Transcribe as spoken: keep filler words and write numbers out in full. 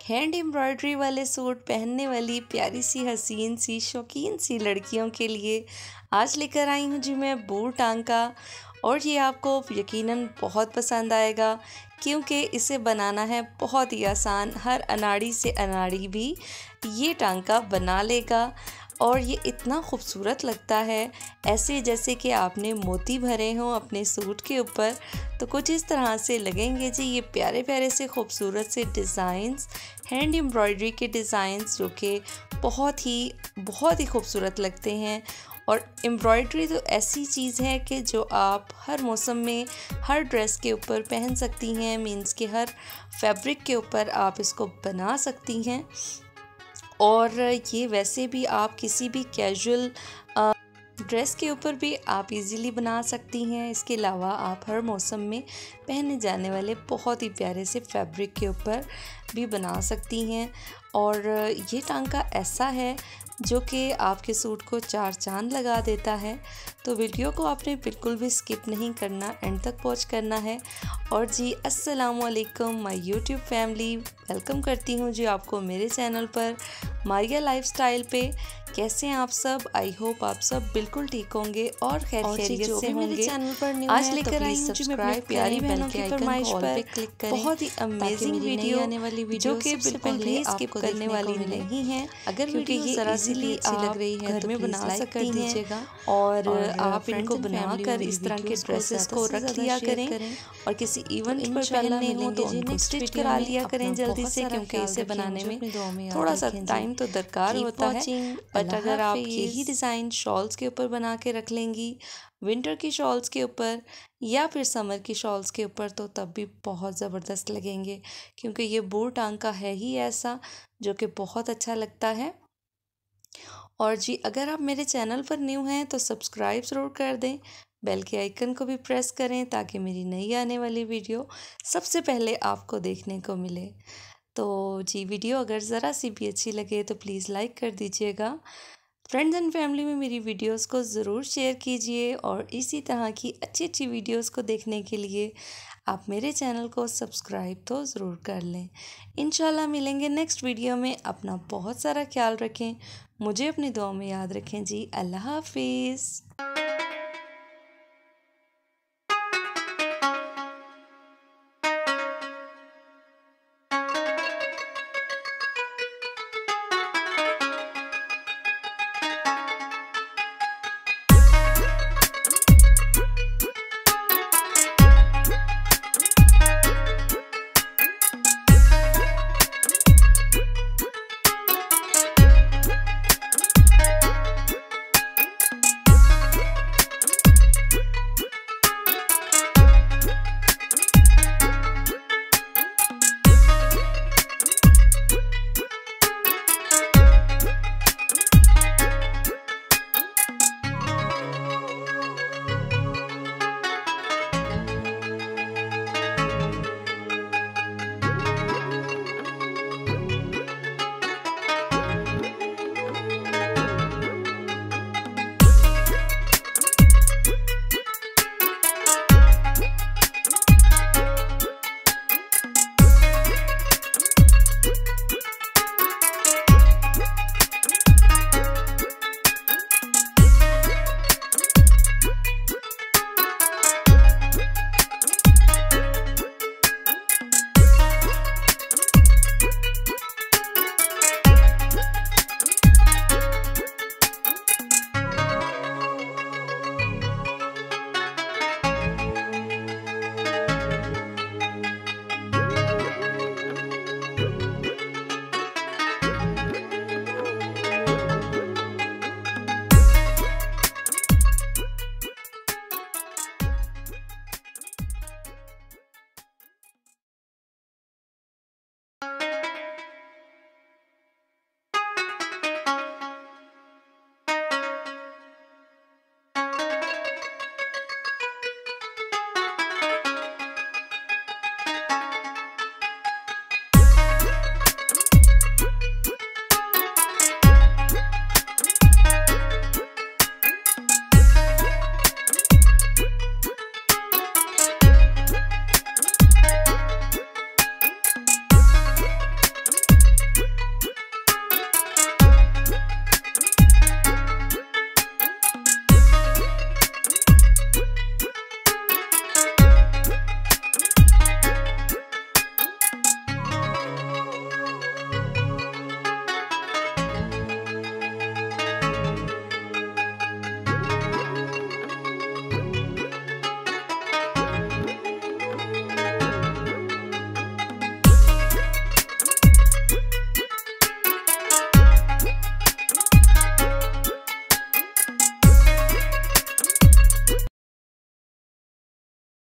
Hand embroidery वाले suit पहनने वाली प्यारी सी हसीन सी शौकीन सी लड़कियों के लिए आज लेकर आई हूँ जी मैं बूट टांका। और ये आपको यकीनन बहुत पसंद आएगा क्योंकि इसे बनाना है बहुत ही आसान। हर अनाड़ी से अनाड़ी भी ये टांका बना लेगा और ये इतना खूबसूरत लगता है, ऐसे जैसे कि आपने मोती भरे हों अपने सूट के ऊपर। तो कुछ इस तरह से लगेंगे जी ये प्यारे प्यारे से खूबसूरत से डिज़ाइंस, हैंड एम्ब्रॉयडरी के डिज़ाइंस जो कि बहुत ही बहुत ही खूबसूरत लगते हैं। और एम्ब्रॉयडरी तो ऐसी चीज़ है कि जो आप हर मौसम में हर ड्रेस के ऊपर पहन सकती हैं, मीन्स के हर फैब्रिक के ऊपर आप इसको बना सकती हैं। और ये वैसे भी आप किसी भी कैजुअल ड्रेस के ऊपर भी आप इजीली बना सकती हैं। इसके अलावा आप हर मौसम में पहने जाने वाले बहुत ही प्यारे से फैब्रिक के ऊपर भी बना सकती हैं। और ये टांका ऐसा है जो कि आपके सूट को चार चांद लगा देता है। तो वीडियो को आपने बिल्कुल भी स्किप नहीं करना, एंड तक वॉच करना है। और जी अस्सलाम वालेकुम माय यूट्यूब फैमिली, वेलकम करती हूँ जी आपको मेरे चैनल पर मारिया लाइफस्टाइल पे। कैसे हैं आप सब? आई होप आप सब बिल्कुल ठीक होंगे और खैर खैरियत से होंगे। चैनल पर आज लेकर आई हूँ जी मैं अपनी प्यारी बहनों की फरमाइश पर क्लिक करें। बहुत ही अमेजिंग वीडियो आने वाली वीडियो जो कि बिल्कुल भी स्किप करने वाली नहीं है। अगर क्योंकि वीडियो ये जरा सी भी इजीली अच्छी लग रही है घर तो में प्लीज़ बना लाइक सकती कर हैं। दीजिएगा और और आप फ्रेंड्स इनको एंड बना फैमिली कर में इस तरह के वीडियोस को ड्रेसेस ज़्यादा को से रख ज़्यादा लिया शेयर करें। करें। और किसी इवेंट पर इंशाल्लाह पहनने हो तो मिलेंगे जी उनको नेक्स्ट स्टिच वीडियो करा में। लिया करें अपना जल्दी बहुत से, सारा क्योंकि ख्याल इसे रखें, बनाने मुझे में अपनी दुआ में याद थोड़ा सा रखें जी। टाइम तो दरकार Keep होता है। watching। बट अल्लाह अगर आप हाफिज़। यही डिज़ाइन शॉल्स के ऊपर बना के रख लेंगी, विंटर की शॉल्स के ऊपर या फिर समर की शॉल्स के ऊपर, तो तब भी बहुत ज़बरदस्त लगेंगे। क्योंकि ये बूट टांका है ही ऐसा जो कि बहुत अच्छा लगता है। और जी अगर आप मेरे चैनल पर न्यू हैं तो सब्सक्राइब ज़रूर कर दें, बेल के आइकन को भी प्रेस करें ताकि मेरी नई आने वाली वीडियो सबसे पहले आपको देखने को मिले। तो जी वीडियो अगर ज़रा सी भी अच्छी लगे तो प्लीज़ लाइक कर दीजिएगा। फ्रेंड्स एंड फैमिली में मेरी वीडियोस को ज़रूर शेयर कीजिए। और इसी तरह की अच्छी अच्छी वीडियोस को देखने के लिए आप मेरे चैनल को सब्सक्राइब तो ज़रूर कर लें। इंशाल्लाह मिलेंगे नेक्स्ट वीडियो में। अपना बहुत सारा ख्याल रखें, मुझे अपनी दुआ में याद रखें जी। अल्लाह हाफिज़।